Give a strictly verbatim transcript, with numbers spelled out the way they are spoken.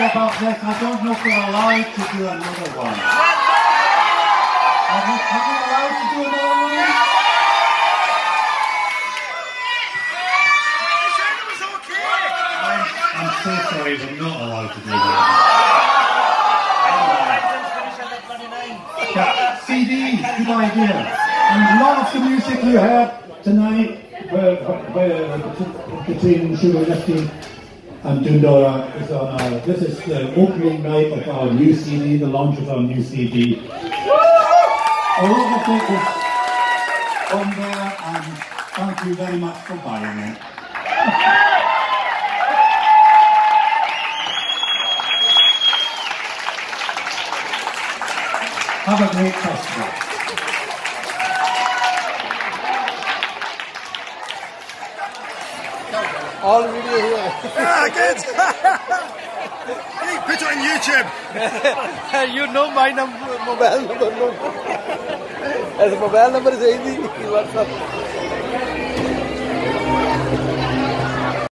sorry about this. I don't know if we're allowed to do another one. Are we, are we allowed to do another one? I'm, I'm so sorry, we're not allowed to do that. Yeah, C Ds, good idea. And a lot of the music you heard tonight were, were between Shooglenifty and Dhun Dora is on our, this is the opening night of our new C D, the launch of our new C D. A lot of it is on there, and thank you very much for buying it. Have a great festival. All video here. Yeah, good. Hey, put it on YouTube. You know my number, mobile number. No. As a mobile number is easy. WhatsApp.